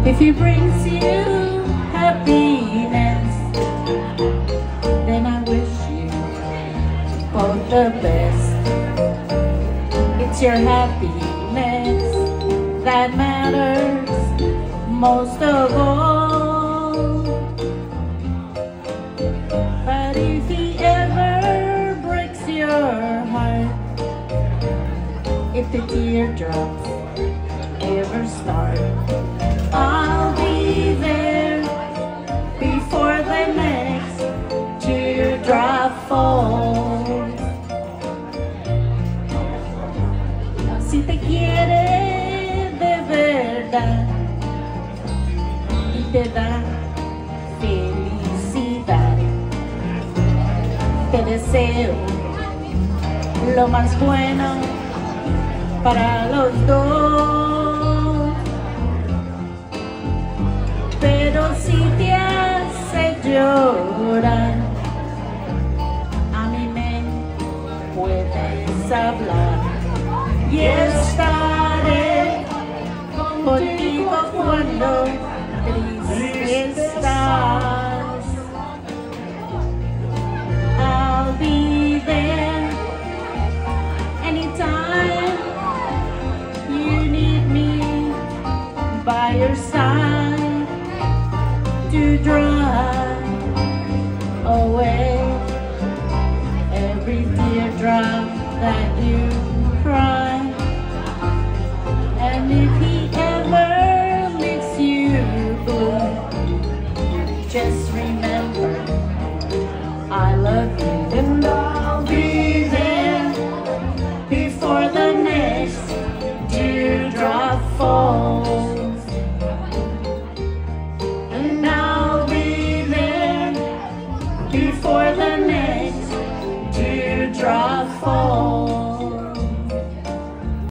If he brings you happiness, then I wish you both the best. It's your happiness that matters most of all. But if he ever breaks your heart, if the teardrops ever start, I'll be there before the next teardrop falls. Si te quiere de verdad y te da felicidad, te deseo lo más bueno para los dos. Pero si te hace llorar, a mí me puedes hablar y estaré contigo cuando triste estás. I'll be there anytime you need me by your side to dry away every teardrop that you cry. And if he ever makes you blue, just remember I love you, and I'll be there before the next teardrop falls. And I'll be there before the next teardrop falls.